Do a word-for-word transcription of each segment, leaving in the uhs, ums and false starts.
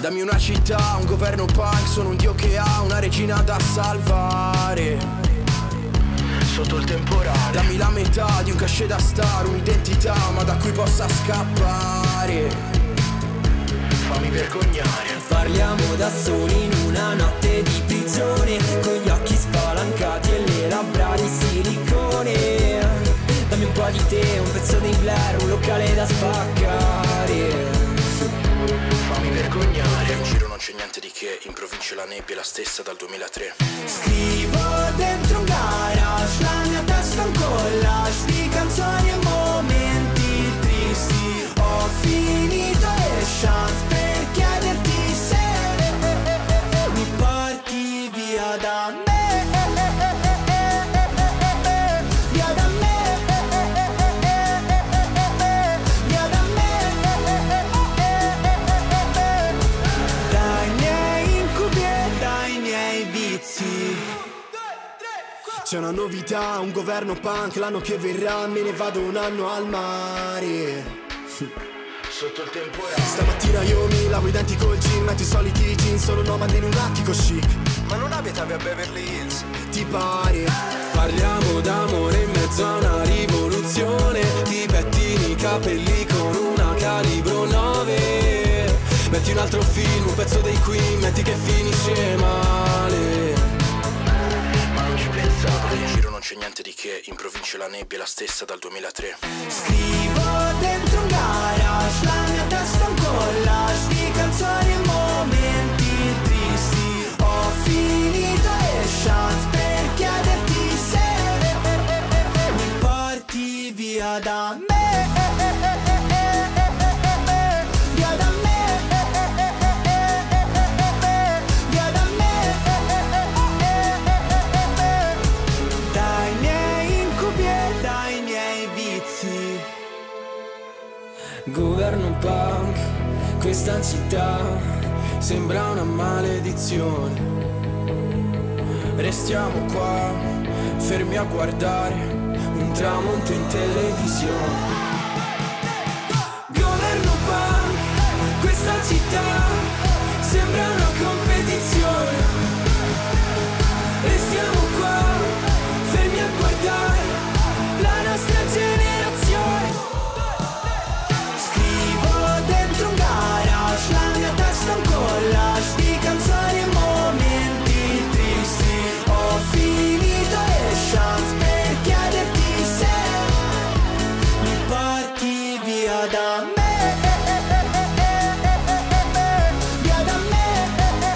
Dammi una città, un governo punk, sono un dio che ha una regina da salvare sotto il temporale. Dammi la metà di un cachet da star, un'identità ma da cui possa scappare. Fammi vergognare. Parliamo da soli in una notte di prigione, con gli occhi spalancati e le labbra di silicone. Dammi un po' di te, un pezzo dei Blair, un locale da spaccare. Fammi vergognare. In giro non c'è niente di che, in provincia la nebbia è la stessa dal duemilatré. Scrivo dentro un garage, la mia testa è un collage di canzoni e momenti tristi. Ho finito le chance per chiederti se mi porti via da me. Via da me. Via da me. Dai miei incubi e dai miei vizi. C'è una novità, un governo punk, l'anno che verrà me ne vado un anno al mare. Sotto il temporale. Stamattina io mi lavo i denti col gin, metto i soliti jeans, sono nomade in un attico chic. Ma non abitavi a Beverly Hills? Ti pare? Parliamo d'amore in mezzo a una rivoluzione. Ti pettini i capelli con una calibro nove. Metti un altro film, un pezzo dei Queen, metti che finisce male. Ma non ci pensavo. In giro non c'è niente di che, in provincia la nebbia è la stessa dal duemilatré. Scrivo dentro un garage, la mia testa è un collage di canzoni e momenti tristi. Ho finito le chance per chiederti se mi porti via da me. Via da me. Via da me. Dai miei incubi e dai miei vizi. Governo punk, questa città sembra una maledizione. Restiamo qua, fermi a guardare Un tramonto in televisione. Governo punk, questa città sembra una competizione. Restiamo qua, fermi a guardare la nostra generazione. Scrivo dentro un garage, la mia testa è un collage di canzoni e momenti tristi. Ho finito le chance per chiederti se mi porti via da me. Via da me.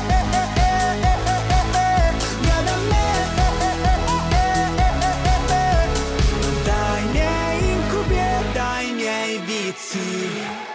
Via da me. Dai miei incubi e dai miei vizi.